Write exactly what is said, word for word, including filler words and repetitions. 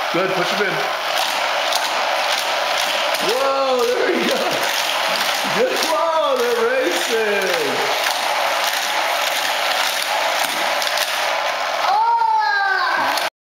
Good, push him in. Whoa, there you go. Good one.